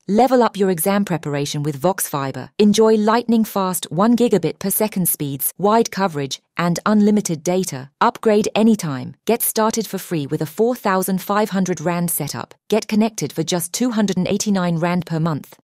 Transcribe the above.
Level up your exam preparation with Vox Fibre. Enjoy lightning-fast 1 gigabit per second speeds, wide coverage, and unlimited data. Upgrade anytime. Get started for free with a 4,500 Rand setup. Get connected for just 289 Rand per month.